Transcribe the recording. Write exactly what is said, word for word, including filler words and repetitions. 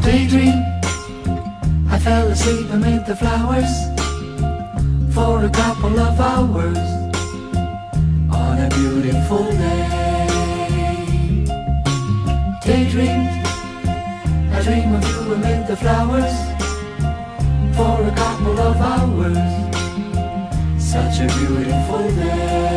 Daydream, I fell asleep amid the flowers for a couple of hours on a beautiful day. Daydream, I dream of you amid the flowers for a couple of hours, such a beautiful day.